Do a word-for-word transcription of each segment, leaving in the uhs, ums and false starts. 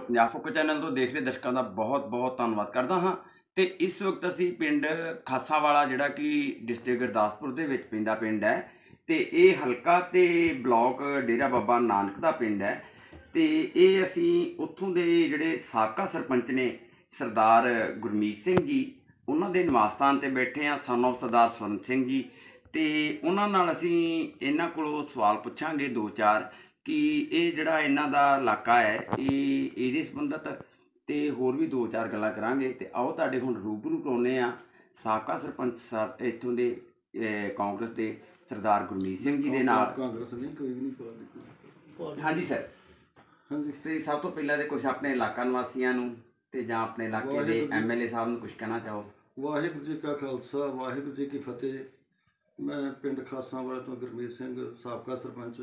Punjab focus channel ਤੋਂ ਦੇਖ ਰਹੇ ਦਰਸ਼ਕਾਂ ਦਾ ਬਹੁਤ ਬਹੁਤ ਧੰਨਵਾਦ ਕਰਦਾ ਹਾਂ। ਤੇ ਇਸ ਵਕਤ ਅਸੀਂ ਪਿੰਡ ਖਾਸਾਵਾਲਾ ਜਿਹੜਾ ਕਿ ਡਿਸਟ੍ਰਿਕਟ ਗੁਰਦਾਸਪੁਰ ਦੇ ਵਿੱਚ ਪੈਂਦਾ ਪਿੰਡ ਹੈ ਤੇ ਇਹ ਹਲਕਾ ਤੇ ਬਲਾਕ ਡੇਰਾ ਬਾਬਾ ਨਾਨਕ ਦਾ ਪਿੰਡ ਹੈ। ਤੇ ਇਹ ਅਸੀਂ ਉੱਥੋਂ ਦੇ ਜਿਹੜੇ ਸਾਬਕਾ ਸਰਪੰਚ ਨੇ ਸਰਦਾਰ ਗੁਰਮੀਤ ਸਿੰਘ ਜੀ ਉਹਨਾਂ ਦੇ ਨਿਵਾਸ ਸਥਾਨ ਤੇ ਬੈਠੇ ਹਾਂ, ਸਨ ਆਫ ਸਰਦਾਰ ਸਵਰਨ ਸਿੰਘ ਜੀ। ਤੇ ਉਹਨਾਂ ਨਾਲ ਅਸੀਂ ਇਹਨਾਂ ਕੋਲੋਂ ਸਵਾਲ ਪੁੱਛਾਂਗੇ ਦੋ ਚਾਰ ਕਿ ਇਹ ਜਿਹੜਾ ਇਹਨਾਂ ਦਾ ਇਲਾਕਾ ਹੈ ਇਹ ਇਹਦੇ ਸੰਬੰਧਤ ਤੇ ਹੋਰ ਵੀ ਦੋ ਚਾਰ ਗੱਲਾਂ ਕਰਾਂਗੇ। ਤੇ ਆਓ ਤੁਹਾਡੇ ਹੁਣ ਰੂਬਰੂ ਕਰਾਉਂਦੇ ਆ ਸਾਬਕਾ ਸਰਪੰਚ ਸਾਹਿਬ ਇੱਥੋਂ ਦੇ ਕਾਂਗਰਸ ਦੇ ਸਰਦਾਰ ਗੁਰਮੀਤ ਸਿੰਘ ਜੀ ਦੇ ਨਾਲ। ਕਾਂਗਰਸ ਨਹੀਂ ਕੋਈ ਵੀ ਨਹੀਂ। ਹਾਂਜੀ ਸਰ। ਹਾਂਜੀ। ਤੇ ਸਭ ਤੋਂ ਪਹਿਲਾਂ ਤੇ ਕੁਛ ਆਪਣੇ ਇਲਾਕਾ ਨਿਵਾਸੀਆਂ ਨੂੰ ਤੇ ਜਾਂ ਆਪਣੇ ਇਲਾਕੇ ਦੇ ਐਮ ਐਲ ਏ ਸਾਹਿਬ ਨੂੰ ਕੁਛ ਕਹਿਣਾ ਚਾਹੋ। ਵਾਹਿਗੁਰੂ ਜੀ ਕਾ ਖਾਲਸਾ ਵਾਹਿਗੁਰੂ ਜੀ ਕੀ ਫਤਿਹ। ਮੈਂ ਪਿੰਡ ਖਾਸਾਵਾਲਾ ਤੋਂ ਗੁਰਮੀਤ ਸਿੰਘ ਸਾਬਕਾ ਸਰਪੰਚ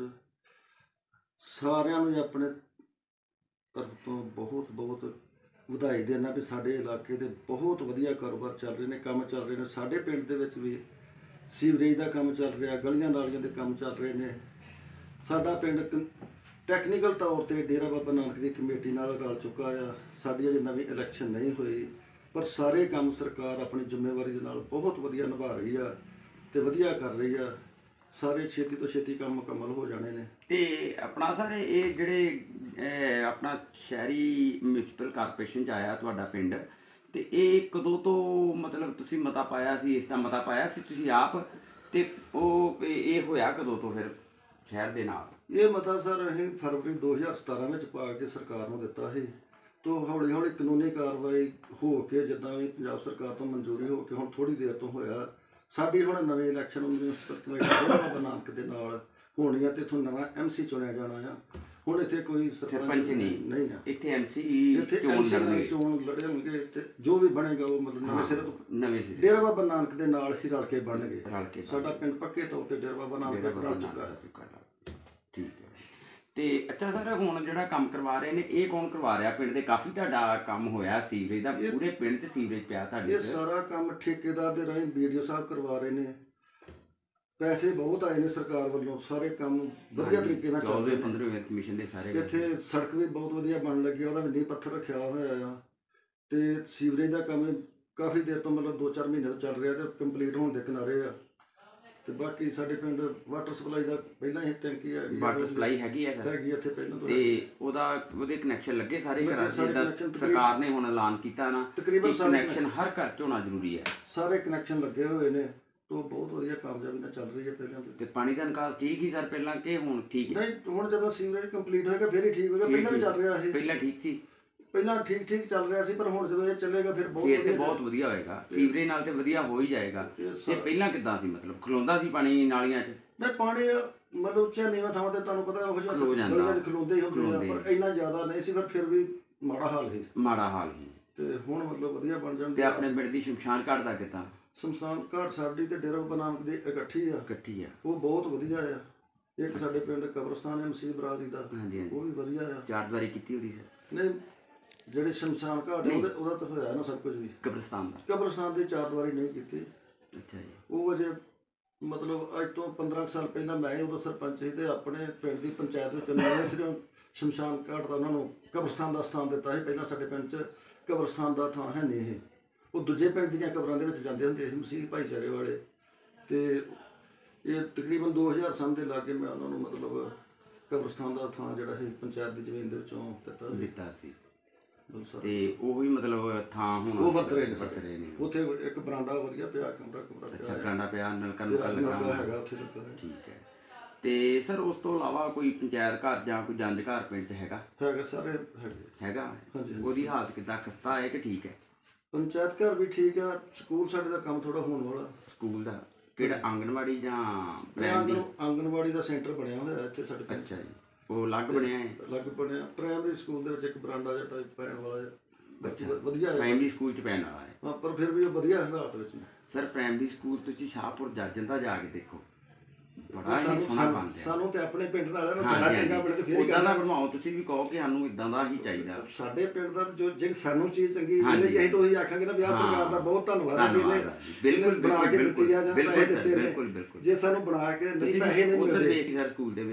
ਸਾਰਿਆਂ ਨੂੰ ਆਪਣੇ ਤਰਫ ਤੋਂ ਬਹੁਤ ਬਹੁਤ ਵਧਾਈ ਦੇਣਾ ਵੀ ਸਾਡੇ ਇਲਾਕੇ ਦੇ ਬਹੁਤ ਵਧੀਆ ਕਾਰੋਬਾਰ ਚੱਲ ਰਹੇ ਨੇ, ਕੰਮ ਚੱਲ ਰਹੇ ਨੇ। ਸਾਡੇ ਪਿੰਡ ਦੇ ਵਿੱਚ ਵੀ ਸੀਵਰੇਜ ਦਾ ਕੰਮ ਚੱਲ ਰਿਹਾ, ਗਲੀਆਂ ਨਾਲੀਆਂ ਦੇ ਕੰਮ ਚੱਲ ਰਹੇ ਨੇ। ਸਾਡਾ ਪਿੰਡ ਟੈਕਨੀਕਲ ਤੌਰ 'ਤੇ ਡੇਰਾ ਬਾਬਾ ਨਾਨਕ ਦੀ ਕਮੇਟੀ ਨਾਲ ਰਲ ਚੁੱਕਾ ਆ। ਸਾਡੀ ਅਜੇ ਨਵੀਂ ਇਲੈਕਸ਼ਨ ਨਹੀਂ ਹੋਈ ਪਰ ਸਾਰੇ ਕੰਮ ਸਰਕਾਰ ਆਪਣੀ ਜ਼ਿੰਮੇਵਾਰੀ ਦੇ ਨਾਲ ਬਹੁਤ ਵਧੀਆ ਨਿਭਾ ਰਹੀ ਆ ਤੇ ਵਧੀਆ ਕਰ ਰਹੀ ਆ। ਸਾਰੇ ਛੇਤੀ ਤੋਂ ਛੇਤੀ ਕੰਮ ਮੁਕੰਮਲ ਹੋ ਜਾਣੇ ਨੇ। ਤੇ ਆਪਣਾ ਸਰ ਇਹ ਜਿਹੜੇ ਆਪਣਾ ਸ਼ਹਿਰੀ ਮਿਊਨਿਸਪਲ ਕਾਰਪੋਰੇਸ਼ਨ 'ਚ ਆਇਆ ਤੁਹਾਡਾ ਪਿੰਡ ਤੇ ਇਹ ਕਦੋਂ ਤੋਂ ਮਤਲਬ ਤੁਸੀਂ ਮਤਾ ਪਾਇਆ ਸੀ? ਇਸ ਦਾ ਮਤਾ ਪਾਇਆ ਸੀ ਤੁਸੀਂ ਆਪ ਤੇ ਉਹ ਇਹ ਹੋਇਆ ਕਦੋਂ ਤੋਂ ਫਿਰ ਸ਼ਹਿਰ ਦੇ ਨਾਲ? ਇਹ ਮਤਾ ਸਰ ਅਸੀਂ ਫਰਵਰੀ ਦੋ ਹਜ਼ਾਰ ਸਤਾਰਾਂ ਵਿੱਚ ਪਾ ਕੇ ਸਰਕਾਰ ਨੂੰ ਦਿੱਤਾ ਸੀ। ਤੋਂ ਹੌਲੀ ਹੌਲੀ ਕਾਨੂੰਨੀ ਕਾਰਵਾਈ ਹੋ ਕੇ ਜਿੱਦਾਂ ਵੀ ਪੰਜਾਬ ਸਰਕਾਰ ਤੋਂ ਮਨਜ਼ੂਰੀ ਹੋ ਕੇ ਹੁਣ ਥੋੜ੍ਹੀ ਦੇਰ ਤੋਂ ਹੋਇਆ। ਸਾਡੀ ਹੁਣ ਨਵੇਂ election municipal committee Dera Baba Nanak ਦੇ ਨਾਲ ਹੋਣੀ ਆ ਤੇ ਇੱਥੋਂ ਨਵਾਂ ਐਮ ਸੀ ਚੁਣਿਆ ਜਾਣਾ ਆ। ਹੁਣ ਇੱਥੇ ਕੋਈ ਸਰਪੰਚ ਨਹੀਂ ਨਹੀਂ ਆ, ਇੱਥੇ ਐਮ ਸੀ ਚੋਣ ਲੜਨਗੇ ਤੇ ਜੋ ਵੀ ਬਣੇਗਾ ਉਹ ਮਤਲਬ ਨਵੇਂ ਸਿਰੇ ਤੋਂ ਨਵੇਂ ਸਿਰੇ ਡੇਰਾ ਬਾਬਾ ਨਾਨਕ ਦੇ ਨਾਲ ਹੀ ਰਲ ਕੇ ਬਣਨਗੇ। ਸਾਡਾ ਪਿੰਡ ਪੱਕੇ ਤੌਰ ਤੇ ਡੇਰਾ ਬਾਬਾ ਨਾਨਕ ਨਾਲ ਰਲ ਚੁੱਕਾ ਹੈ। ਠੀਕ ਹੈ। ਤੇ ਅੱਛਾ ਸਰ ਹੁਣ ਜਿਹੜਾ ਕੰਮ ਕਰਵਾ ਰਹੇ ਨੇ ਇਹ ਕੌਣ ਕਰਵਾ ਰਿਹਾ? ਪਿੰਡ ਦੇ ਕਾਫੀ ਤੁਹਾਡਾ ਕੰਮ ਹੋਇਆ ਸੀਵਰੇਜ ਦਾ, ਪੂਰੇ ਪਿੰਡ 'ਚ ਸੀਵਰੇਜ ਪਿਆ ਤੁਹਾਡੇ? ਇਹ ਸਾਰਾ ਕੰਮ ਠੇਕੇਦਾਰ ਦੇ ਰਾਹੀਂ ਬੀ ਡੀ ਓ ਸਾਹਿਬ ਕਰਵਾ ਰਹੇ ਨੇ। ਪੈਸੇ ਬਹੁਤ ਆਏ ਨੇ ਸਰਕਾਰ ਵੱਲੋਂ, ਸਾਰੇ ਕੰਮ ਵਧੀਆ ਤਰੀਕੇ ਨਾਲ ਚੱਲ ਰਹੇ ਪੰਦਰਵੇਂ ਕਮਿਸ਼ਨ ਦੇ ਸਾਰੇ। ਇੱਥੇ ਸੜਕ ਵੀ ਬਹੁਤ ਵਧੀਆ ਬਣ ਲੱਗੀ, ਉਹਦਾ ਵੀ ਨੀਂਹ ਪੱਥਰ ਰੱਖਿਆ ਹੋਇਆ ਆ। ਤੇ ਸੀਵਰੇਜ ਦਾ ਕੰਮ ਕਾਫੀ ਦੇਰ ਤੋਂ ਮਤਲਬ ਦੋ ਚਾਰ ਮਹੀਨੇ ਤੋਂ ਚੱਲ ਰਿਹਾ ਤੇ ਕੰਪਲੀਟ ਹੋਣ ਦੇ ਕਿਨਾਰੇ ਆ। ਤੇ ਬਾਕੀ ਸਾਡੇ ਪਿੰਡ ਵਾਟਰ ਸਪਲਾਈ ਦਾ ਪਹਿਲਾਂ ਹੀ ਟੈਂਕੀ ਹੈਗੀ, ਵਾਟਰ ਸਪਲਾਈ ਹੈਗੀ ਹੈ ਸਰ? ਹੈਗੀ ਇੱਥੇ ਪਹਿਲਾਂ ਤੋਂ। ਤੇ ਉਹਦਾ ਉਹਦੇ ਕਨੈਕਸ਼ਨ ਲੱਗੇ ਸਾਰੇ ਘਰਾਂ 'ਚ? ਸਰਕਾਰ ਨੇ ਹੁਣ ਐਲਾਨ ਕੀਤਾ ਨਾ ਤਕਰੀਬਨ ਕਨੈਕਸ਼ਨ ਹਰ ਘਰ 'ਚ ਹੋਣਾ ਜ਼ਰੂਰੀ ਹੈ। ਸਾਰੇ ਕਨੈਕਸ਼ਨ ਲੱਗੇ ਹੋਏ ਨੇ ਤੋਂ ਬਹੁਤ ਵਧੀਆ ਕਾਮਯਾਬੀ ਨਾਲ ਚੱਲ ਰਹੀ ਹੈ ਪਹਿਲਾਂ ਤੋਂ। ਤੇ ਪਾਣੀ ਦਾ ਨਿਕਾਸ ਠੀਕ ਹੀ ਸਰ ਪਹਿਲਾਂ ਕਿ ਹੁਣ ਠੀਕ ਹੈ? ਨਹੀਂ, ਹੁਣ ਜਦੋਂ ਸੀਵਰੇਜ ਕੰਪਲੀਟ ਹੋਏਗਾ ਫਿਰ ਹੀ ਠੀਕ ਹੋਏਗਾ। ਪਹਿਲਾਂ ਵੀ ਚੱਲ ਰਿਹਾ ਸੀ, ਪਹਿਲਾਂ ਠੀਕ ਸੀ, ਪਹਿਲਾਂ ਠੀਕ ਠੀਕ ਚੱਲ ਰਿਹਾ ਸੀ ਪਰ ਹੁਣ ਜਦੋਂ ਇਹ ਚੱਲੇਗਾ ਫਿਰ ਬਹੁਤ ਵਧੀਆ ਬਹੁਤ ਵਧੀਆ ਹੋਏਗਾ। ਸੀਵਰੇਜ ਨਾਲ ਤੇ ਵਧੀਆ ਹੋ ਹੀ ਜਾਏਗਾ। ਤੇ ਪਹਿਲਾਂ ਕਿੱਦਾਂ ਸੀ ਮਤਲਬ ਖਲੋਂਦਾ ਸੀ ਪਾਣੀ ਨਾਲੀਆਂ 'ਚ? ਨਹੀਂ, ਪਾਣੀ ਮਤਲਬ ਉੱਚੀਆਂ ਨੀਵਾਂ ਥਾਵਾਂ ਤੇ ਤੁਹਾਨੂੰ ਪਤਾ ਉਹ ਜਿਹਾ ਖਲੋਂਦੇ ਹੀ ਹੁੰਦੇ ਆ ਪਰ ਇੰਨਾ ਜ਼ਿਆਦਾ ਨਹੀਂ ਸੀ, ਪਰ ਫਿਰ ਵੀ ਮਾੜਾ ਹਾਲ ਸੀ। ਮਾੜਾ ਹਾਲ ਸੀ ਤੇ ਹੁਣ ਮਤਲਬ ਵਧੀਆ ਬਣ ਜਾਂਦੇ। ਤੇ ਆਪਣੇ ਪਿੰਡ ਦੀ ਸ਼ਮਸ਼ਾਨ ਘਾਟ ਦਾ ਕਿੱਦਾਂ? ਸ਼ਮਸ਼ਾਨ ਘਾਟ ਸਾਡੀ ਤੇ ਡੇਰਾ ਬਾਬਾ ਨਾਨਕ ਦੀ ਇਕੱਠੀ ਆ ਇਕੱਠੀ ਆ ਉਹ ਬਹੁਤ ਵਧੀਆ ਆ। ਇੱਕ ਸਾਡੇ ਪਿੰਡ ਕਬਰਸਤਾਨ ਹੈ ਮਸੀਹ ਬਰਾਦਰੀ ਦਾ, ਉਹ ਵੀ ਵਧੀਆ ਆ। ਚਾਰ ਦੀਵਾਰੀ ਕੀਤੀ ਹੋਈ ਸਰ? ਨਹੀਂ, ਜਿਹੜੇ ਸ਼ਮਸ਼ਾਨ ਘਾਟ ਉਹਦੇ ਉਹਦਾ ਤਾਂ ਹੋਇਆ ਨਾ ਸਭ ਕੁਝ ਵੀ। ਕਬਰਸਤਾਨ ਦਾ ਕਬਰਸਤਾਨ ਦੀ ਚਾਰ ਦੀਵਾਰੀ ਨਹੀਂ ਕੀਤੀ। ਅੱਛਾ ਜੀ। ਉਹ ਅਜੇ ਮਤਲਬ ਅੱਜ ਤੋਂ ਪੰਦਰਾਂ ਸਾਲ ਪਹਿਲਾਂ ਮੈਂ ਉਦੋਂ ਸਰਪੰਚ ਸੀ ਤੇ ਆਪਣੇ ਪਿੰਡ ਦੀ ਪੰਚਾਇਤ ਵਿੱਚ ਨਵੇਂ ਸਿਰੋਂ ਸ਼ਮਸ਼ਾਨ ਘਾਟ ਦਾ ਉਹਨਾਂ ਨੂੰ ਕਬਰਸਤਾਨ ਦਾ ਸਥਾਨ ਦਿੱਤਾ ਸੀ। ਪਹਿਲਾਂ ਸਾਡੇ ਪਿੰਡ 'ਚ ਕਬਰਸਤਾਨ ਦਾ ਥਾਂ ਹੈ ਨਹੀਂ ਇਹ, ਉਹ ਦੂਜੇ ਪਿੰਡ ਦੀਆਂ ਕਬਰਾਂ ਦੇ ਵਿੱਚ ਜਾਂਦੇ ਹੁੰਦੇ ਸੀ ਮਸੀਹ ਭਾਈਚਾਰੇ ਵਾਲੇ। ਤੇ ਇਹ ਤਕਰੀਬਨ ਦੋ ਹਜ਼ਾਰ ਸੰਨ ਦੇ ਲਾਗੇ ਮੈਂ ਉਹਨਾਂ ਨੂੰ ਮਤਲਬ ਕਬਰਸਤਾਨ ਦਾ ਥਾਂ ਜਿਹੜਾ ਸੀ ਪੰਚਾਇਤ ਦੀ ਜ਼ਮੀਨ ਦੇ ਵਿੱਚੋਂ ਦਿੱਤਾ ਦਿੱਤਾ ਸੀ। ਤੇ ਉਹੀ ਮਤਲਬ ਥਾਂ ਹੁਣ ਉਹ ਵਰਤ ਰਹੇ ਨੇ। ਉੱਥੇ ਇੱਕ ਬਰਾਂਡਾ ਵਧੀਆ ਪਿਆ, ਕਮਰਾ ਕਮਰਾ ਅੱਛਾ ਬਰਾਂਡਾ ਪਿਆ, ਨਲਕਾ ਨੁਲਕਾ ਲੱਗਾ ਹੈਗਾ ਉੱਥੇ ਲੱਗਾ। ਠੀਕ ਹੈ। ਤੇ ਸਰ ਉਸ ਤੋਂ ਇਲਾਵਾ ਕੋਈ ਪੰਚਾਇਤ ਘਰ ਜਾਂ ਕੋਈ ਜੰਜ ਘਰ ਪਿੰਡ 'ਚ ਹੈਗਾ? ਹੈਗਾ ਸਾਰੇ ਹੈਗੇ ਹੈਗਾ। ਹਾਂਜੀ। ਉਹਦੀ ਹਾਲਤ ਕਿੱਦਾਂ, ਖਸਤਾ ਹੈ ਕਿ ਠੀਕ ਹੈ? ਪੰਚਾਇਤ ਘਰ ਵੀ ਠੀਕ ਆ। ਸਕੂਲ ਸਾਡੇ ਦਾ ਕੰਮ ਥੋੜਾ ਹੋਣ ਵਾਲਾ। ਸਕੂਲ ਦਾ ਕਿਹੜਾ, ਆਂਗਣਵਾੜੀ ਜਾਂ ਪ੍ਰਾਇਮਰੀ? ਆਂਗਣਵਾੜੀ ਦਾ ਸੈਂਟਰ ਬਣਿਆ ਹੋਇਆ ਇੱਥੇ ਸਾਡੇ। ਅੱਛਾ ਜੀ, ਉਹ ਅਲੱਗ ਬਣਿਆ ਹੈ? ਅਲੱਗ ਬਣਿਆ। ਪ੍ਰਾਇਮਰੀ ਸਕੂਲ ਦੇ ਵਿੱਚ ਇੱਕ ਬਰਾਂਡਾ ਜਿਹਾ ਟਾਈਪ ਪੈਣ ਵਾਲਾ ਹੈ, ਬੱਚੇ ਵਧੀਆ ਹੈ। ਪ੍ਰਾਇਮਰੀ ਸਕੂਲ 'ਚ ਪੈਣ ਵਾਲਾ ਹੈ? ਹਾਂ, ਪਰ ਫਿਰ ਵੀ ਉਹ ਵਧੀਆ ਹਾਲਾਤ ਵਿੱਚ ਨੇ ਸਰ। ਪ੍ਰਾਇਮਰੀ ਸਕੂਲ ਤੁਸੀਂ ਸ਼ਾਹਪੁਰ ਜੱਜਨ ਦਾ ਜਾ ਕੇ ਦੇਖੋ, ਬੜਾ ਹੀ ਸੋਹਣਾ ਬਣ ਗਿਆ। ਸਾਨੂੰ ਤੇ ਆਪਣੇ ਪਿੰਡ ਵਾਲਿਆਂ ਨੂੰ ਸਾਡਾ ਚੰਗਾ ਬਣੇ ਤੇ ਫਿਰ ਇਦਾਂ ਦਾ ਬਣਵਾਓ ਤੁਸੀਂ ਵੀ ਕਹੋ ਕਿ ਸਾਨੂੰ ਇਦਾਂ ਦਾ ਹੀ ਚਾਹੀਦਾ। ਸਾਡੇ ਪਿੰਡ ਦਾ ਜੋ ਜਿਹੜੀ ਸਾਨੂੰ ਚੀਜ਼ ਚੰਗੀ ਮਿਲੇ ਕਿ ਅਸੀਂ ਤਾਂ ਉਹੀ ਆਖਾਂਗੇ ਨਾ ਵੀ ਆਹ ਸਰਕਾਰ ਦਾ ਬਹੁਤ ਧੰਨਵਾਦ ਹੈ ਕਿ ਇਹਨੇ ਬਣਾ ਕੇ ਦਿੱਤੀ ਆ ਜਾਂ ਪੈਸੇ ਦਿੱਤੇ ਨੇ। ਜੇ ਸਾਨੂੰ ਬਣਾ ਕੇ ਨਹੀਂ ਪੈਸੇ ਨਹੀਂ ਮਿਲਦੇ। ਸਰ ਸਕੂਲ ਦੇ ਵਿੱਚ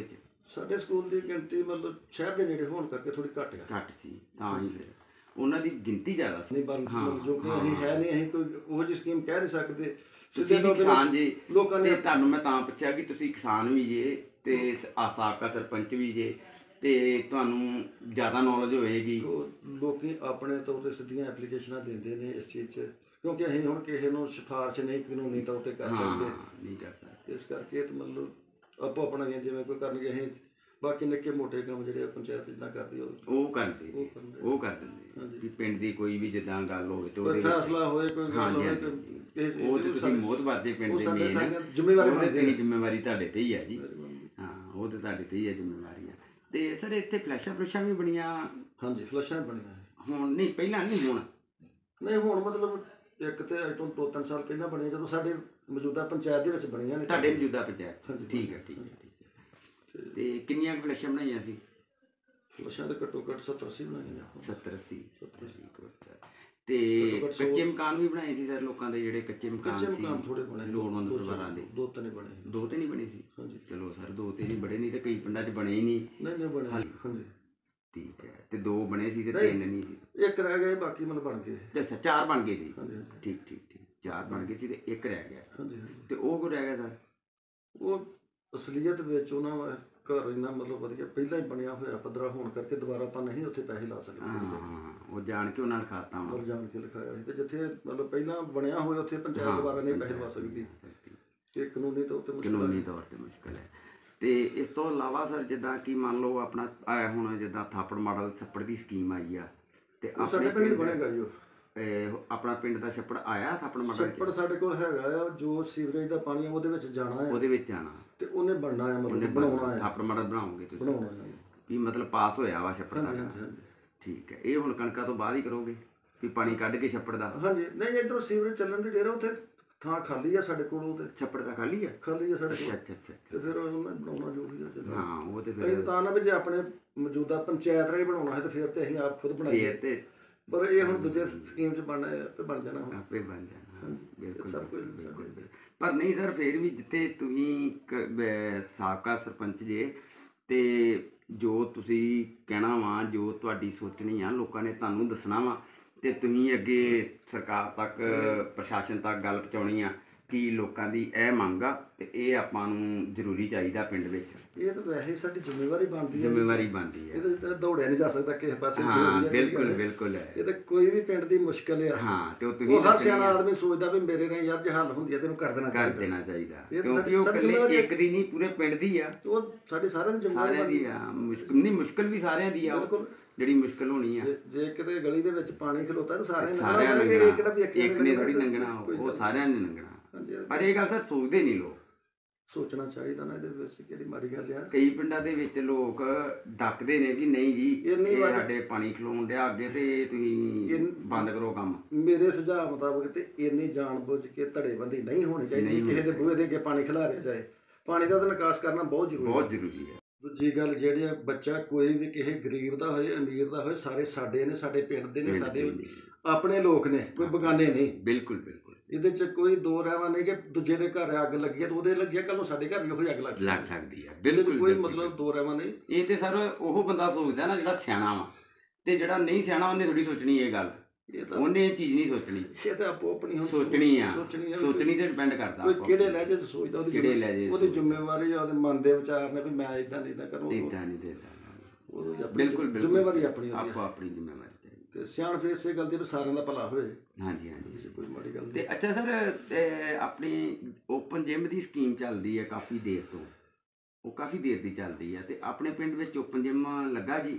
ਸਾਡੇ ਸਕੂਲ ਦੀ ਗਿਣਤੀ ਮਤਲਬ ਸ਼ਹਿਰ ਦੇ ਨੇੜੇ ਹੋਣ ਕਰਕੇ ਥੋੜੀ ਘੱਟ ਆ। ਘੱਟ ਸੀ ਤਾਂ ਹੀ ਫਿਰ ਉਹਨਾਂ ਦੀ ਗਿਣਤੀ ਜ਼ਿਆਦਾ ਸੀ। ਨਹੀਂ ਬਲ ਜੋ ਕਿ ਅਸੀਂ ਹੈ ਨਹੀਂ, ਅਸੀਂ ਕੋਈ ਉਹ ਜਿਹੀ ਸਕੀਮ ਕਹਿ ਨਹੀਂ ਸਕਦੇ। ਤੁਸੀਂ ਵੀ ਕਿਸਾਨ ਜੀ ਲੋਕਾਂ ਨੇ, ਤੇ ਤੁਹਾਨੂੰ ਮੈਂ ਤਾਂ ਪੁੱਛਿਆ ਕਿ ਤੁਸੀਂ ਕਿਸਾਨ ਵੀ ਜੇ ਤੇ ਸਾਬਕਾ ਸਰਪੰਚ ਵੀ ਜੇ ਤੇ ਤੁਹਾਨੂੰ ਜ਼ਿਆਦਾ ਨੌਲੇਜ ਹੋਏਗੀ। ਲੋਕੀ ਆਪਣੇ ਤੌਰ ਤੇ ਸਿੱਧੀਆਂ ਐਪਲੀਕੇਸ਼ਨਾਂ ਦਿੰਦੇ ਨੇ ਇਸ ਚੀਜ਼ 'ਚ, ਕਿਉਂਕਿ ਅਸੀਂ ਹੁਣ ਕਿਸੇ ਨੂੰ ਸਿਫਾਰਿਸ਼ ਨਹੀਂ ਕਾਨੂੰਨੀ ਤੌਰ ਤੇ ਕਰ ਸਕਦੇ, ਨਹੀਂ ਕਰ ਸਕਦੇ। ਇਸ ਕਰਕੇ ਤੇ ਮਤਲਬ ਆਪੋ ਆਪਣਾ ਜਿਵੇਂ ਕੋਈ ਕਰਨਗੇ, ਅਸੀਂ ਬਾਕੀ ਨਿੱਕੇ ਮੋਟੇ ਕੰਮ ਜਿਹੜੇ ਪੰਚਾਇਤ ਜਿੱਦਾਂ ਕਰਦੀ ਉਹ ਕਰਦੇ ਉਹ ਕਰ ਦਿੰਦੇ ਵੀ ਪਿੰਡ ਦੀ ਕੋਈ ਵੀ ਜਿੱਦਾਂ ਗੱਲ ਹੋਵੇ ਤੇ ਉਹਦੇ ਫੈਸਲਾ ਹੋਏ, ਕੋਈ ਗੱਲ ਹੋਵੇ, ਉਹ ਤੇ ਤੁਸੀਂ ਮੋਹਤਬਾਰ ਦੇ ਪਿੰਡ ਦੇ ਮੇਨ ਜ਼ਿੰਮੇਵਾਰੀ ਤੇ ਜ਼ਿੰਮੇਵਾਰੀ ਤੁਹਾਡੇ ਤੇ ਹੀ ਹੈ ਜੀ। ਹਾਂ ਉਹ ਤੇ ਤੁਹਾਡੇ ਤੇ ਹੀ ਹੈ ਜ਼ਿੰਮੇਵਾਰੀਆਂ। ਤੇ ਸਰ ਇੱਥੇ ਫਲੈਸ਼ਾਂ ਫਲੈਸ਼ਾਂ ਵੀ ਬਣੀਆਂ? ਹਾਂਜੀ ਫਲੈਸ਼ਾਂ ਬਣੀਆਂ ਹੁਣ ਨਹੀਂ, ਪਹਿਲਾਂ ਨਹੀਂ ਹੁਣ ਨਹੀਂ ਹੁਣ ਮਤਲਬ ਇੱਕ ਤੇ ਅੱਜ ਤੋਂ ਦੋ ਤਿੰਨ ਸਾਲ ਪਹਿਲਾਂ ਬਣੀਆਂ, ਜਦੋਂ ਸਾਡੇ ਮੌਜੂਦਾ ਪੰਚਾਇਤ ਦੇ ਵਿੱਚ ਬਣੀਆਂ ਨੇ। ਤੁਹਾਡੇ ਮੌਜੂਦਾ ਪੰਚਾਇਤ? ਠੀਕ ਹੈ ਠੀਕ ਹੈ ਠੀਕ ਹੈ। ਤੇ ਕਿੰਨੀਆਂ ਫਲੈਸ਼ਾਂ ਬਣਾਈਆਂ ਸੀ? ਫਲੈਸ਼ਾਂ ਦੇ ਘੱਟੋ ਘੱਟ ਸੱਤਰ ਅੱਸੀ ਬਣਾਈਆਂ ਨੇ। ਸੱਤਰ ਅੱਸੀ ਤੇ ਕੱਚੇ ਮਕਾਨ ਵੀ ਬਣਾਏ ਸੀ ਸਰ ਲੋਕਾਂ ਦੇ, ਜਿਹੜੇ ਕੱਚੇ ਮਕਾਨ ਸੀ? ਕੱਚੇ ਮਕਾਨ ਥੋੜੇ ਬਣੇ, ਲੋੜਵੰਦ ਪਰਿਵਾਰਾਂ ਦੇ। ਦੋ ਤਿੰਨ ਬਣੇ। ਦੋ ਤੇ ਨਹੀਂ ਬਣੇ ਸੀ? ਹਾਂਜੀ ਚਲੋ ਸਰ ਦੋ ਤੇ ਨਹੀਂ ਬਣੇ, ਨਹੀਂ ਤੇ ਕਈ ਪਿੰਡਾਂ 'ਚ ਬਣੇ ਹੀ ਨਹੀਂ। ਨਹੀਂ ਨਹੀਂ ਬਣੇ ਹਾਂਜੀ ਠੀਕ ਹੈ। ਤੇ ਦੋ ਬਣੇ ਸੀ ਤੇ ਤਿੰਨ ਨਹੀਂ ਸੀ? ਇੱਕ ਰਹਿ ਗਏ, ਬਾਕੀ ਮਤਲਬ ਬਣ ਗਏ। ਅੱਛਾ ਚਾਰ ਬਣ ਗਏ ਸੀ। ਹਾਂਜੀ ਠੀਕ ਠੀਕ ਠੀਕ, ਚਾਰ ਬਣ ਗਏ ਸੀ ਤੇ ਇੱਕ ਰਹਿ ਗਿਆ। ਹਾਂਜੀ ਤੇ ਉਹ ਕੋ ਰਹਿ ਗਿਆ ਸਰ? ਉਹ ਅਸਲੀਅਤ ਵਿੱਚ ਉਹਨਾਂ ਘਰ ਇੰਨਾ ਮਤਲਬ ਵਧੀਆ ਪਹਿਲਾਂ ਹੀ ਬਣਿਆ ਹੋਇਆ ਪੱਧਰਾ ਹੋਣ ਕਰਕੇ ਦੁਬਾਰਾ ਆਪਾਂ ਨਹੀਂ ਉੱਥੇ ਪੈਸੇ ਲਾ ਸਕਦੇ। ਹਾਂ ਉਹ ਜਾਣ ਕੇ ਉਹਨਾਂ ਲਿਖਾਤਾ ਉਹ ਜਾਣ ਕੇ ਲਿਖਾਇਆ ਸੀ, ਤੇ ਜਿੱਥੇ ਮਤਲਬ ਪਹਿਲਾਂ ਬਣਿਆ ਹੋਇਆ ਉੱਥੇ ਪੰਚਾਇਤ ਦੁਬਾਰਾ ਨਹੀਂ ਪੈਸੇ ਲਵਾ ਸਕਦੀ, ਇਹ ਕਾਨੂੰਨੀ ਤੌਰ ਤੇ ਕਾਨੂੰਨੀ ਤੌਰ ਤੇ ਮੁਸ਼ਕਿਲ ਹੈ। ਤੇ ਇਸ ਤੋਂ ਇਲਾਵਾ ਸਰ ਜਿੱਦਾਂ ਕਿ ਮੰਨ ਲਓ ਆਪਣਾ ਹੁਣ ਜਿੱਦਾਂ ਥਾਪੜ ਮਾਡਲ ਛੱਪੜ ਦੀ ਸਕੀਮ ਆਈ ਆ, ਤੇ ਸਾਡੇ ਪਿੰਡ ਬਣੇਗਾ ਜੀ ਉਹ ਆਪਣਾ ਪਿੰਡ ਦਾ ਛੱਪੜ ਆਇਆ ਥਾਪੜ ਮਾਡਲ? ਛੱਪੜ ਸਾਡੇ ਕੋਲ ਹੈਗਾ ਆ, ਜੋ ਸੀਵਰੇਜ ਦਾ ਪਾਣੀ ਆ ਉਹਦੇ ਵਿੱਚ ਜਾਣਾ ਹੈ, ਉਹਦੇ ਵਿੱਚ ਜਾਣਾ ਤੇ ਉਹਨੇ ਬਣਨਾ ਹੈ, ਮਤਲਬ ਬਣਾਉਣਾ ਹੈ। ਥਾਪੜ ਮਾਡਲ ਬਣਾਓਗੇ ਤੁਸੀਂ? ਬਣਾਉਣਾ ਹੈ ਵੀ ਮਤਲਬ ਪਾਸ ਹੋਇਆ ਵਾ ਛੱਪੜ ਦਾ? ਠੀਕ ਹੈ। ਇਹ ਹੁਣ ਕਣਕਾਂ ਤੋਂ ਬਾਅਦ ਹੀ ਕਰੋਗੇ ਵੀ ਪਾਣੀ ਕੱਢ ਕੇ ਛੱਪੜ ਦਾ? ਹਾਂਜੀ ਨਹੀਂ ਇੱਧਰੋਂ ਸੀਵਰੇਜ ਚੱਲਣ ਦੀ ਡੇਰਾ ਉੱਥੇ ਥਾਂ ਖਾਲੀ ਆ ਸਾਡੇ ਕੋਲ, ਉਹਦੇ ਛੱਪੜ ਦਾ ਖਾਲੀ ਆ? ਖਾਲੀ ਆ ਸਾਡੇ ਕੋਲ। ਅੱਛਾ ਅੱਛਾ। ਤੇ ਫਿਰ ਉਹਨੇ ਬਣਾਉਣਾ ਜੋ ਵੀ ਆ। ਹਾਂ ਉਹ ਤੇ ਫਿਰ ਇਹ ਤਾਂ ਨਾ ਵੀ ਜੇ ਆਪਣੇ ਮੌਜੂਦਾ ਪੰਚਾਇਤ ਰਾਹੀਂ ਬਣਾਉਣਾ ਹੈ ਤੇ ਫਿਰ ਤੇ ਅਸੀਂ ਆਪ ਖੁਦ ਬਣਾਈਏ, ਤੇ ਪਰ ਇਹ ਹੁਣ ਦੂਜੇ ਸਕੀਮ 'ਚ ਬਣਨਾ ਹੈ, ਆਪੇ ਬਣ ਜਾਣਾ, ਆਪੇ ਬਣ ਜਾਣਾ। ਬਿਲਕੁਲ ਸਭ ਕੁਝ। ਪਰ ਨਹੀਂ ਸਰ ਫਿਰ ਵੀ ਜਿੱਥੇ ਤੁਸੀਂ ਸਾਬਕਾ ਸਰਪੰਚ ਜੇ ਤੇ ਜੋ ਤੁਸੀਂ ਕਹਿਣਾ ਵਾ, ਜੋ ਤੁਹਾਡੀ ਸੋਚਣੀ ਆ, ਲੋਕਾਂ ਨੇ ਤੁਹਾਨੂੰ ਦੱਸਣਾ ਵਾ ਤੇ ਤੁਸੀਂ ਅੱਗੇ ਸਰਕਾਰ ਤੱਕ ਪ੍ਰਸ਼ਾਸਨ ਤੱਕ ਗੱਲ ਪਹੁੰਚਾਉਣੀ ਆ ਕਿ ਲੋਕਾਂ ਦੀ ਇਹ ਮੰਗ ਆ ਤੇ ਇਹ ਆਪਾਂ ਨੂੰ ਜ਼ਰੂਰੀ ਚਾਹੀਦਾ ਪਿੰਡ ਵਿੱਚ। ਇਹ ਤਾਂ ਵੈਸੇ ਸਾਡੀ ਜ਼ਿੰਮੇਵਾਰੀ ਬਣਦੀ ਹੈ। ਜ਼ਿੰਮੇਵਾਰੀ ਬਣਦੀ ਹੈ, ਇਹਦੇ ਤਾਂ ਦੌੜਿਆ ਨਹੀਂ ਜਾ ਸਕਦਾ ਕਿਸੇ ਪਾਸੇ। ਹਾਂ ਬਿਲਕੁਲ ਬਿਲਕੁਲ ਹੈ। ਇਹ ਤਾਂ ਕੋਈ ਵੀ ਪਿੰਡ ਦੀ ਮੁਸ਼ਕਲ ਆ। ਹਾਂ ਤੇ ਉਹ ਤੁਸੀਂ ਹਰ ਸਿਆਣਾ ਆਦਮੀ ਸੋਚਦਾ ਵੀ ਮੇਰੇ ਨਾਲ ਯਾਰ ਜੇ ਹੱਲ ਹੁੰਦੀ ਹੈ ਤੈਨੂੰ ਕਰ ਦੇਣਾ ਚਾਹੀਦਾ, ਕਰ ਦੇਣਾ ਚਾਹੀਦਾ, ਕਿਉਂਕਿ ਉਹ ਇਕੱਲੇ ਇੱਕ ਦੀ ਨਹੀਂ ਪੂਰੇ ਪਿੰਡ ਦੀ ਆ। ਉਹ ਸਾਡੇ ਸਾਰਿਆਂ ਦੀ ਜ਼ਿੰਮੇਵਾਰੀ ਸਾਰਿਆਂ ਦੀ ਆ। ਮੁਸ਼ਕਲ ਨਹੀਂ, ਮੁਸ਼ਕਲ ਵੀ ਸਾਰਿਆਂ ਦੀ ਆ, ਜਿਹੜੀ ਮੁਸ਼ਕਲ ਹੋਣੀ ਆ। ਜੇ ਕਿਤੇ ਗਲੀ ਦੇ ਵਿੱਚ ਪਾਣੀ ਖਲੋਤਾ ਤਾਂ ਸਾਰਿਆਂ ਸਾਰਿਆਂ ਨੇ ਇੱਕ ਨੇ ਥੋੜੀ ਲੰਘਣਾ, ਉਹ ਸਾਰਿਆਂ ਨੇ ਲੰਘਣਾ। ਪਰ ਇਹ ਗੱਲ ਤਾਂ ਸੋਚਦੇ ਨਹੀਂ ਲੋਕ। ਸੋਚਣਾ ਚਾਹੀਦਾ ਨਾ, ਇਹਦੇ ਵਿੱਚ ਕਿਹੜੀ ਮਾੜੀ ਗੱਲ ਆ। ਕਈ ਪਿੰਡਾਂ ਦੇ ਵਿੱਚ ਲੋਕ ਡੱਕਦੇ ਨੇ ਕਿ ਨਹੀਂ ਜੀ ਇਹ ਸਾਡੇ ਪਾਣੀ ਖਲੋਣ ਡਿਆ ਅੱਗੇ ਤੇ ਤੁਸੀਂ ਬੰਦ ਕਰੋ ਕੰਮ। ਮੇਰੇ ਸੁਝਾਅ ਮੁਤਾਬਕ ਤੇ ਇੰਨੀ ਜਾਣਬੁੱਝ ਕੇ ਧੜੇਬੰਦੀ ਨਹੀਂ ਹੋਣੀ ਚਾਹੀਦੀ, ਕਿਸੇ ਦੇ ਬੂਹੇ ਦੇ ਅੱਗੇ ਪਾਣੀ ਖਿਲਾਰਿਆ ਜਾਏ। ਪਾਣੀ ਦਾ ਤਾਂ ਨਿਕਾਸ ਕਰਨਾ ਬਹੁਤ ਜ਼ਰੂਰੀ ਬਹੁਤ ਜ਼ਰੂਰੀ ਹੈ। ਦੂਜੀ ਗੱਲ ਜਿਹੜੀ ਆ, ਬੱਚਾ ਕੋਈ ਵੀ ਕਿਸੇ ਗਰੀਬ ਦਾ ਹੋਏ ਅਮੀਰ ਦਾ ਹੋਏ, ਸਾਰੇ ਸਾਡੇ ਨੇ, ਸਾਡੇ ਪਿੰਡ ਦੇ ਨੇ, ਸਾਡੇ ਆਪਣੇ ਲੋਕ ਨੇ, ਕੋਈ ਬਗਾਨੇ ਨਹੀਂ। ਬਿਲਕੁਲ ਬਿਲਕੁਲ। ਇਹਦੇ 'ਚ ਕੋਈ ਦੋ ਰਹਿਵਾ ਨਹੀਂ ਕਿ ਦੂਜੇ ਦੇ ਘਰ ਅੱਗ ਲੱਗੀ ਹੈ ਤੇ ਉਹਦੇ ਲੱਗੀ ਹੈ, ਕੱਲ ਨੂੰ ਸਾਡੇ ਘਰ ਵੀ ਉਹੀ ਅੱਗ ਲੱਗ ਲੱਗ ਸਕਦੀ ਹੈ। ਬਿਲਕੁਲ ਕੋਈ ਮਤਲਬ ਦੋ ਰਹਿਵਾ ਨਹੀਂ। ਇਹ ਤੇ ਸਰ ਉਹ ਬੰਦਾ ਸੋਚਦਾ ਨਾ ਜਿਹੜਾ ਸਿਆਣਾ ਵਾ, ਤੇ ਜਿਹੜਾ ਨਹੀਂ ਸਿਆਣਾ ਉਹਨੇ ਥੋੜੀ ਸੋਚਣੀ ਇਹ ਗੱਲ, ਉਹਨੇ ਇਹ ਚੀਜ਼ ਨਹੀਂ ਸੋਚਣੀ। ਇਹ ਤਾਂ ਆਪੋ ਆਪਣੀ ਸੋਚਣੀ ਆ, ਸੋਚਣੀ ਤੇ ਡਿਪੈਂਡ ਕਰਦਾ ਕੋਈ ਕਿਹੜੇ ਲਹਿਜੇ 'ਚ ਸੋਚਦਾ, ਉਹਦੀ ਕਿਹੜੇ ਲਹਿਜੇ ਉਹਦੀ ਜ਼ਿੰਮੇਵਾਰੀ ਆ, ਉਹਦੇ ਮਨ ਦੇ ਵਿਚਾਰ ਨੇ ਵੀ ਮੈਂ ਇਦਾਂ ਨਹੀਂ ਇਦਾਂ ਕਰੂੰ, ਇਦਾਂ ਨਹੀਂ ਦੇਦਾ। ਬਿਲਕੁਲ ਜ਼ਿੰਮੇਵਾਰੀ ਆਪਣੀ, ਆਪੋ ਆਪਣੀ ਜ਼ਿੰਮੇਵਾਰੀ ਤੇ ਸਿਆਣਪ ਇਸੇ ਗੱਲ ਦੀ ਵੀ ਸਾਰਿਆਂ ਦਾ ਭਲਾ ਹੋਏ। ਹਾਂਜੀ ਹਾਂਜੀ, ਕੋਈ ਮਾੜੀ ਗੱਲ ਨਹੀਂ। ਤੇ ਅੱਛਾ ਸਰ ਆਪਣੀ ਓਪਨ ਜਿਮ ਦੀ ਸਕੀਮ ਚੱਲਦੀ ਹੈ ਕਾਫੀ ਦੇਰ ਤੋਂ, ਉਹ ਕਾਫੀ ਦੇਰ ਦੀ ਚੱਲਦੀ ਹੈ, ਤੇ ਆਪਣੇ ਪਿੰਡ ਵਿੱਚ ਓਪਨ ਜਿਮ ਲੱਗਾ ਜੀ?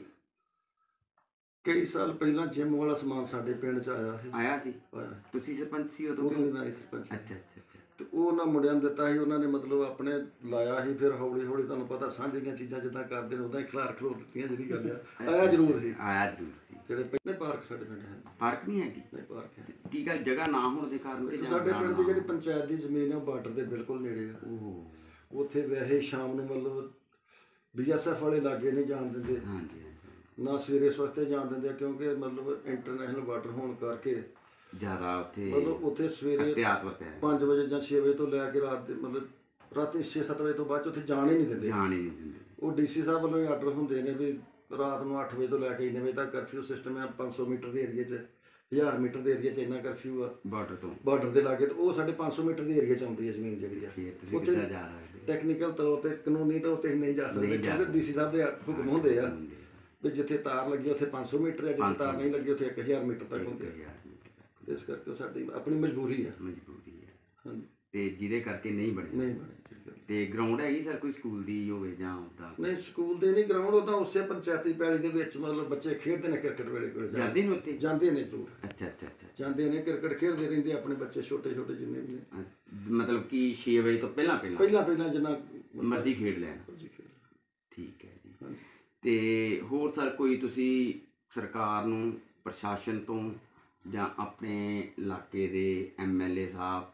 ਕਈ ਸਾਲ ਪਹਿਲਾਂ ਜਿਮ ਵਾਲਾ ਸਮਾਨ ਸਾਡੇ ਪਿੰਡ 'ਚ ਆਇਆ ਸੀ। ਆਇਆ ਸੀ? ਤੁਸੀਂ ਸਰਪੰਚ ਸੀ ਉਦੋਂ? ਉਦੋਂ ਮੈਂ ਸਰਪੰਚ। ਅੱਛਾ ਅੱਛਾ ਅੱਛਾ। ਤੇ ਉਹ ਉਹਨਾਂ ਮੁੰਡਿਆਂ ਨੂੰ ਦਿੱਤਾ ਸੀ, ਉਹਨਾਂ ਨੇ ਮਤਲਬ ਆਪਣੇ ਲਾਇਆ ਸੀ। ਫਿਰ ਹੌਲੀ ਹੌਲੀ ਤੁਹਾਨੂੰ ਪਤਾ ਸਾਂਝੀਆਂ ਚੀਜ਼ਾਂ ਜਿੱਦਾਂ ਕਰਦੇ ਨੇ ਉਦਾਂ ਹੀ ਖਿਲਾਰ ਖਲੋਰ ਦਿੱਤੀਆਂ, ਜਿਹੜੀ ਗੱਲ ਆ। ਆਇਆ ਜ਼ਰੂਰ ਸੀ, ਆਇਆ ਜ਼ਰੂਰ ਸੀ। ਜਿਹੜੇ ਪਹਿਲੇ ਪਾਰਕ ਸਾਡੇ ਪਿੰਡ ਹੈ। ਪਾਰਕ ਨਹੀਂ ਹੈਗੀ? ਨਹੀਂ ਪਾਰਕ ਹੈ। ਕੀ ਗੱਲ ਜਗ੍ਹਾ ਨਾ ਹੋਣ ਦੇ ਕਾਰਨ? ਸਾਡੇ ਪਿੰਡ ਦੀ ਜਿਹੜੀ ਪੰਚਾਇਤ ਦੀ ਜ਼ਮੀਨ ਹੈ ਉਹ ਬਾਰਡਰ ਦੇ ਬਿਲਕੁਲ ਨੇੜੇ ਆ। ਉਹ ਉੱਥੇ ਵੈਸੇ ਸ਼ਾਮ ਨੂੰ ਮਤਲਬ ਬੀ ਐਸ ਐਫ ਵਾਲੇ ਲਾਗੇ ਨਹੀਂ ਜਾਣ ਦਿੰਦੇ, ਨਾ ਸਵੇਰੇ ਸਵਖਤੇ ਜਾਣ ਦਿੰਦੇ, ਕਿਉਂਕਿ ਮਤਲਬ ਇੰਟਰਨੈਸ਼ਨਲ ਬਾਰਡਰ ਹੋਣ ਕਰਕੇ ਜ਼ਿਆਦਾ ਉੱਥੇ ਮਤਲਬ ਉੱਥੇ ਸਵੇਰੇ ਪੰਜ ਵਜੇ ਜਾਂ ਛੇ ਵਜੇ ਤੋਂ ਲੈ ਕੇ ਰਾਤ ਦੇ ਮਤਲਬ ਰਾਤੀ ਛੇ ਸੱਤ ਵਜੇ ਤੋਂ ਬਾਅਦ 'ਚ ਉੱਥੇ ਜਾਣ ਹੀ ਨਹੀਂ ਦਿੰਦੇ। ਜਾਣ ਹੀ ਨਹੀਂ ਦਿੰਦੇ। ਉਹ ਡੀਸੀ ਸਾਹਿਬ ਵੱਲੋਂ ਹੀ ਆਰਡਰ ਹੁੰਦੇ ਨੇ ਵੀ ਰਾਤ ਨੂੰ ਅੱਠ ਵਜੇ ਤੋਂ ਲੈ ਕੇ ਇੰਨੇ ਵਜੇ ਤੱਕ ਕਰਫਿਊ ਸਿਸਟਮ ਹੈ। ਪੰਜ ਸੌ ਮੀਟਰ ਦੇ ਏਰੀਏ 'ਚ, ਹਜ਼ਾਰ ਮੀਟਰ ਦੇ ਏਰੀਏ 'ਚ ਇੰਨਾ ਕਰਫਿਊ ਆ ਬਾਰਡਰ ਤੋਂ, ਬਾਰਡਰ ਦੇ ਲਾਗੇ। ਤੇ ਉਹ ਸਾਡੇ ਪੰਜ ਸੌ ਮੀਟਰ ਦੇ ਏਰੀਏ 'ਚ ਆਉਂਦੀ ਹੈ ਜ਼ਮੀਨ ਜਿਹੜੀ ਆ। ਫਿਰ ਤੁਸੀਂ ਉੱਥੇ ਕਿੱਦਾਂ ਜਾ ਸਕਦੇ? ਟੈਕਨੀਕਲ ਤੌਰ ਤੇ, ਕਾਨੂੰਨੀ ਤੌਰ ਤੇ ਨਹੀਂ ਜਾ ਸਕਦੇ ਕਿਉਂਕਿ ਡੀਸੀ ਸਾਹਿਬ ਦੇ ਹੁਕਮ ਹੁੰਦੇ ਆ ਵੀ ਜਿੱਥੇ ਤਾਰ ਲੱਗੀ ਉੱਥੇ ਪੰਜ ਸੌ ਮੀਟਰ ਹੈ, ਜਿੱਥੇ ਤਾਰ ਨਹੀਂ ਲੱਗੀ ਉੱਥੇ ਇੱਕ ਹਜ਼ਾਰ ਮੀਟਰ ਤੱਕ ਹੁੰਦੇ ਆ। ਇਸ ਕਰਕੇ ਉਹ ਸਾਡੀ ਆਪਣੀ ਮਜਬੂਰੀ ਆ ਮਜਬੂਰੀ ਹੈ। ਹਾਂਜੀ, ਤੇ ਜਿਹਦੇ ਕਰਕੇ ਨਹੀਂ ਬਣੇ। ਨਹੀਂ ਬਣੇ ਠੀਕ ਹੈ। ਤੇ ਗਰਾਊਂਡ ਹੈਗੀ ਸਰ ਕੋਈ ਸਕੂਲ ਦੀ ਹੋਵੇ ਜਾਂ ਉੱਦਾਂ? ਨਹੀਂ ਸਕੂਲ ਦੇ ਨਹੀਂ, ਗਰਾਊਂਡ ਉਹ ਤਾਂ ਉਸੇ ਪੰਚਾਇਤੀ ਪੈਲੀ ਦੇ ਵਿੱਚ ਮਤਲਬ ਬੱਚੇ ਖੇਡਦੇ ਨੇ ਕ੍ਰਿਕਟ ਵੇਲੇ ਕੋਲੇ ਜਾਂਦੇ ਨੇ ਉੱਥੇ? ਜਾਂਦੇ ਨੇ ਜ਼ਰੂਰ, ਅੱਛਾ ਅੱਛਾ ਅੱਛਾ। ਜਾਂਦੇ ਨੇ ਕ੍ਰਿਕਟ ਖੇਡਦੇ ਰਹਿੰਦੇ ਆਪਣੇ ਬੱਚੇ ਛੋਟੇ ਛੋਟੇ ਜਿੰਨੇ ਵੀ ਨੇ। ਅ, ਮਤਲਬ ਕਿ ਛੇ ਵਜੇ ਤੋਂ ਪਹਿਲਾਂ ਪਹਿਲਾਂ ਪਹਿਲਾਂ ਪਹਿਲਾਂ ਜਿੰਨਾ ਮਰਜ਼ੀ ਖੇਡ ਲੈਣ। ਮਰਜ਼ੀ ਖੇਡ ਲੈਣ। ਠੀਕ ਹੈ ਜੀ। ਹਾਂਜੀ। ਤੇ ਹੋਰ ਸਰ ਕੋਈ ਤੁਸੀਂ ਸਰਕਾਰ ਨੂੰ, ਪ੍ਰਸ਼ਾਸਨ ਤੋਂ ਜਾਂ ਆਪਣੇ ਇਲਾਕੇ ਦੇ ਐਮ ਐਲ ਏ ਸਾਹਿਬ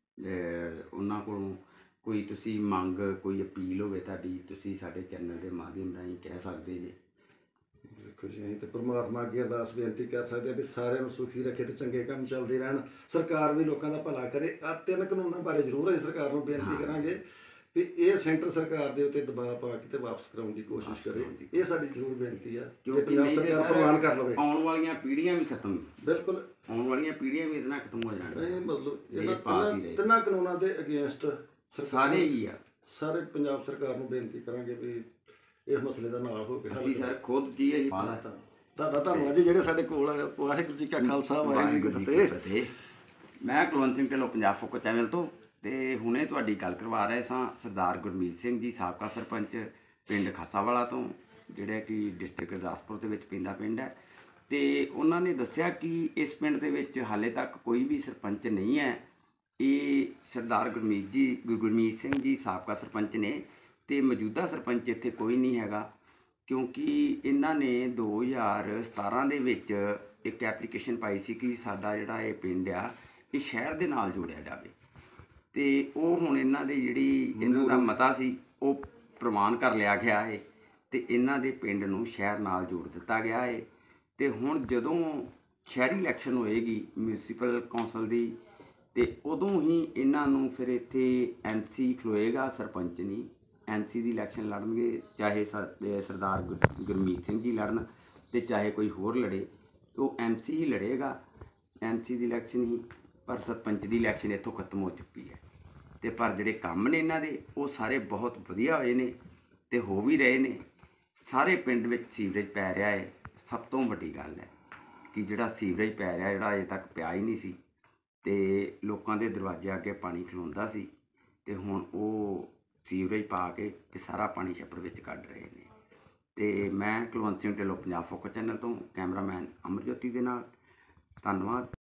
ਅਹ ਉਹਨਾਂ ਕੋਲੋਂ ਕੋਈ ਤੁਸੀਂ ਮੰਗ, ਕੋਈ ਅਪੀਲ ਹੋਵੇ ਤੁਹਾਡੀ, ਤੁਸੀਂ ਸਾਡੇ ਚੈਨਲ ਦੇ ਮਾਧਿਅਮ ਰਾਹੀਂ ਕਹਿ ਸਕਦੇ ਜੇ? ਦੇਖੋ ਜੀ, ਅਸੀਂ ਤੇ ਪਰਮਾਤਮਾ ਅੱਗੇ ਅਰਦਾਸ ਬੇਨਤੀ ਕਰ ਸਕਦੇ ਹਾਂ ਵੀ ਸਾਰਿਆਂ ਨੂੰ ਸੁਖੀ ਰੱਖੇ ਤੇ ਚੰਗੇ ਕੰਮ ਚੱਲਦੇ ਰਹਿਣ, ਸਰਕਾਰ ਵੀ ਲੋਕਾਂ ਦਾ ਭਲਾ ਕਰੇ। ਆ ਤਿੰਨ ਕਾਨੂੰਨਾਂ ਬਾਰੇ ਜ਼ਰੂਰ ਅਸੀਂ ਸਰਕਾਰ ਨੂੰ ਬੇਨਤੀ ਕਰਾਂਗੇ ਵੀ ਇਹ ਸੈਂਟਰ ਸਰਕਾਰ ਦੇ ਉੱਤੇ ਦਬਾਅ ਪਾ ਕੇ ਤੇ ਵਾਪਸ ਕਰਾਉਣ ਦੀ ਕੋਸ਼ਿਸ਼ ਕਰੇ। ਇਹ ਸਾਡੀ ਜ਼ਰੂਰ ਬੇਨਤੀ ਆ ਕਿ ਪੰਜਾਬ ਸਰਕਾਰ ਪ੍ਰਵਾਨ ਕਰ ਲਵੇ। ਆਉਣ ਵਾਲੀਆਂ ਪੀੜ੍ਹੀਆਂ ਵੀ ਖਤਮ, ਬਿਲਕੁਲ ਆਉਣ ਵਾਲੀਆਂ ਪੀੜ੍ਹੀਆਂ ਵੀ ਇਹਦੇ ਨਾਲ ਖਤਮ ਹੋ ਜਾਣਗੀਆਂ। ਇਹ ਮਤਲਬ ਇਹ ਇਹਨਾਂ ਪਾਸ ਹੀ ਤਿੰਨਾਂ ਰਹੇ। ਤਿੰਨਾਂ ਕਾਨੂੰਨਾਂ ਦੇ ਅਗੇਂਸਟ ਸਾਰੇ ਹੀ ਆ। ਸਾਰੇ ਪੰਜਾਬ ਸਰਕਾਰ ਨੂੰ ਬੇਨਤੀ ਕਰਾਂਗੇ ਵੀ ਇਸ ਮਸਲੇ ਦਾ ਨਾਲ ਹੋ ਕੇ ਹੱਲ ਅਸੀਂ ਸਰ ਖੁਦ ਜੀ ਅਸੀਂ ਪਾਲਾ ਤੁਹਾਡਾ ਧੰਨਵਾਦ ਜੀ ਜਿਹੜੇ ਸਾਡੇ ਕੋਲ ਆਏ। ਵਾਹਿਗੁਰੂ ਜੀ ਕਾ ਖਾਲਸਾ, ਵਾਹਿਗੁਰੂ ਜੀ ਕੀ ਫਤਿਹ। ਮੈਂ ਕੁਲਵੰਤ ਸਿੰਘ ਢਿੱਲੋਂ, ਪੰਜਾਬ ਫੋਕਸ ਚੈਨਲ ਤੋਂ। ਤੇ ਹੁਣੇ ਤੁਹਾਡੀ ਗੱਲ ਕਰਵਾ ਰਹੇ ਸਾਂ ਸਰਦਾਰ ਗੁਰਮੀਤ ਸਿੰਘ ਜੀ, ਸਾਬਕਾ ਸਰਪੰਚ ਪਿੰਡ ਖਾਸਾਵਾਲਾ ਤੋਂ, ਜਿਹੜਾ ਕਿ ਡਿਸਟ੍ਰਿਕਟ ਗੁਰਦਾਸਪੁਰ ਦੇ ਵਿੱਚ ਪੈਂਦਾ ਪਿੰਡ ਹੈ। ਤੇ ਉਹਨਾਂ ਨੇ ਦੱਸਿਆ ਕਿ ਇਸ ਪਿੰਡ ਦੇ ਵਿੱਚ ਹਾਲੇ ਤੱਕ ਕੋਈ ਵੀ ਸਰਪੰਚ ਨਹੀਂ ਹੈ। ਇਹ ਸਰਦਾਰ ਗੁਰਮੀਤ ਜੀ ਗੁਰਮੀਤ ਸਿੰਘ ਜੀ ਸਾਬਕਾ ਸਰਪੰਚ ਨੇ, ਤੇ ਮੌਜੂਦਾ ਸਰਪੰਚ ਇੱਥੇ ਕੋਈ ਨਹੀਂ ਹੈਗਾ ਕਿਉਂਕਿ ਇਹਨਾਂ ਨੇ ਦੋ ਹਜ਼ਾਰ ਸਤਾਰਾਂ ਦੇ ਵਿੱਚ ਇੱਕ ਐਪਲੀਕੇਸ਼ਨ ਪਾਈ ਸੀ ਕਿ ਸਾਡਾ ਜਿਹੜਾ ਇਹ ਪਿੰਡ ਆ ਇਹ ਸ਼ਹਿਰ ਦੇ ਨਾਲ ਜੋੜਿਆ ਜਾਵੇ। ਤੇ ਉਹ ਹੁਣ ਇਹਨਾਂ ਦੇ ਜਿਹੜੀ ਇਹਨਾਂ ਦਾ ਮਤਾ ਸੀ ਉਹ ਪ੍ਰਵਾਨ ਕਰ ਲਿਆ ਗਿਆ ਹੈ ਤੇ ਇਹਨਾਂ ਦੇ ਪਿੰਡ ਨੂੰ ਸ਼ਹਿਰ ਨਾਲ ਜੋੜ ਦਿੱਤਾ ਗਿਆ ਹੈ। ਤੇ ਹੁਣ ਜਦੋਂ ਸ਼ਹਿਰੀ ਇਲੈਕਸ਼ਨ ਹੋਏਗੀ ਮਿਊਨਿਸਪਲ ਕੌਂਸਲ ਦੀ, ਤੇ ਉਦੋਂ ਹੀ ਇਹਨਾਂ ਨੂੰ ਫਿਰ ਇੱਥੇ ਐਮ ਸੀ ਖਲੋਏਗਾ, ਸਰਪੰਚ ਨਹੀਂ। ਐਮ ਸੀ ਦੀ ਇਲੈਕਸ਼ਨ ਲੜਨਗੇ, ਚਾਹੇ ਸਰ ਸਰਦਾਰ ਗੁਰ- ਗੁਰਮੀਤ ਸਿੰਘ ਜੀ ਲੜਨ ਤੇ ਚਾਹੇ ਕੋਈ ਹੋਰ ਲੜੇ, ਉਹ ਐਮ ਸੀ ਹੀ ਲੜੇਗਾ। ਐਮ ਸੀ ਦੀ ਇਲੈਕਸ਼ਨ ਹੀ, ਪਰ ਸਰਪੰਚ ਦੀ ਇਲੈਕਸ਼ਨ ਇੱਥੋਂ ਖਤਮ ਹੋ ਚੁੱਕੀ ਹੈ। ਤੇ ਪਰ ਜਿਹੜੇ ਕੰਮ ਨੇ ਇਹਨਾਂ ਦੇ ਉਹ ਸਾਰੇ ਬਹੁਤ ਵਧੀਆ ਹੋਏ ਨੇ ਤੇ ਹੋ ਵੀ ਰਹੇ ਨੇ। ਸਾਰੇ ਪਿੰਡ ਵਿੱਚ ਸੀਵਰੇਜ ਪੈ ਰਿਹਾ ਹੈ। ਸਭ ਤੋਂ ਵੱਡੀ ਗੱਲ ਹੈ ਕਿ ਜਿਹੜਾ ਸੀਵਰੇਜ ਪੈ ਰਿਹਾ, ਜਿਹੜਾ ਅਜੇ ਤੱਕ ਪਿਆ ਹੀ ਨਹੀਂ ਸੀ, ਤੇ ਲੋਕਾਂ ਦੇ ਦਰਵਾਜ਼ੇ ਅੱਗੇ ਪਾਣੀ ਖਲੋਂਦਾ ਸੀ, ਤੇ ਹੁਣ ਉਹ ਸੀਵਰੇਜ ਪਾ ਕੇ ਤੇ ਸਾਰਾ ਪਾਣੀ ਛੱਪੜ ਵਿੱਚ ਕੱਢ ਰਹੇ ਨੇ। ਤੇ ਮੈਂ ਕੁਲਵੰਤ ਸਿੰਘ ਢਿੱਲੋਂ, ਪੰਜਾਬ ਫੋਕਸ ਚੈਨਲ ਤੋਂ, ਕੈਮਰਾਮੈਨ ਅਮਰਜੋਤੀ ਦੇ ਨਾਲ। ਧੰਨਵਾਦ।